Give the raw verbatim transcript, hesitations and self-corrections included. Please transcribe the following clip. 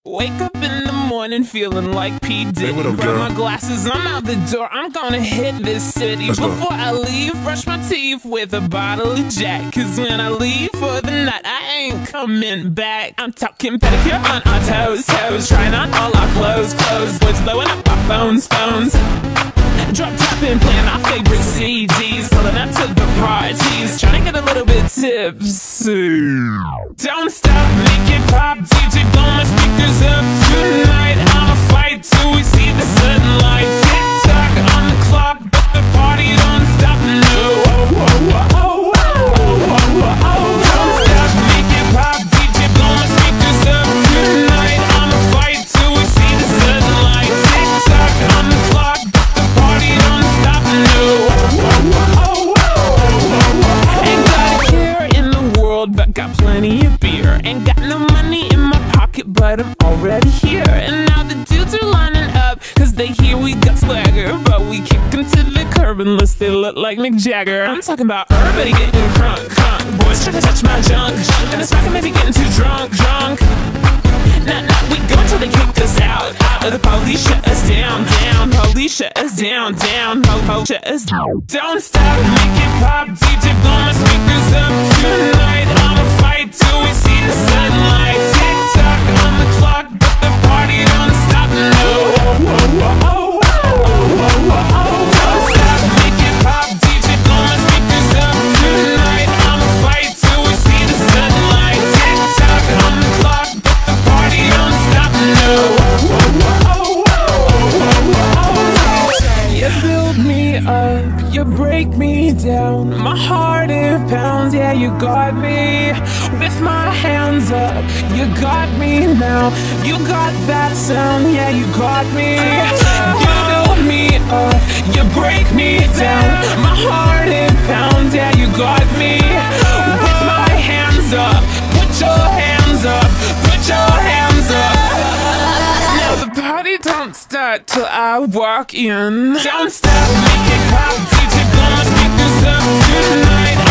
Wake up in the morning feeling like P. Diddy. Hey, what up, Grab girl? my glasses, I'm out the door, I'm gonna hit this city. Let's go. Before I leave, brush my teeth with a bottle of Jack. Cause when I leave for the night, I ain't coming back. I'm talking pedicure on our toes, toes. Trying on all our clothes, clothes. Boys blowing up our phones, phones. Drop top and playing our favorite C Ds. Pulling up to the parties, trying to get a little bit tipsy. Don't stop, make it pop, D J blow my speakers up tonight. I'ma fight till we see the sunlight. Tick tock on the clock, but the party don't stop, no. Oh, oh, oh, oh, oh, oh, oh. Don't stop, make it pop, D J blow my speakers up tonight. I'ma fight till we see the sunlight. Tick tock on the clock, but the party don't stop, no. Oh, oh, oh, oh, oh. Ain't got a care in the world, but got plenty of beer. Ain't got no money in my pocket, but I'm already here. And now the dudes are lining up, cause they hear we got swagger. But we kick them to the curb unless they look like Mick Jagger. I'm talking about everybody getting crunk, crunk. Boys try to touch my junk, junk. And it's not gonna be getting too drunk, drunk. Nah, nah, we go till they kick us out, out. Or the police shut us down, down. Police shut us down, down. Po, po, shut us down. Don't stop, make it pop, D J blow my speakers up tonight. I'ma fight till we see the sunlight. Tick tock on the clock, but the party don't stop, no. Oh, oh, oh, oh, oh, oh, oh. Don't stop, make it pop, D J blow my speakers up tonight. I'ma fight till we see the sunlight. Tick tock on the clock, but the party don't stop, no. Oh, oh, oh, oh, oh, oh. You build me up, you break me down. My heart it pounds, yeah, you got me. With my hands up, you got me now. You got that sound, yeah, you got me. You build me up, you break me down. My heart it pounds, yeah, you got me. With my hands up, put your hands up, put your hands up. Now the party don't start till I walk in. Don't stop, make it pop, D J blow my speakers up tonight.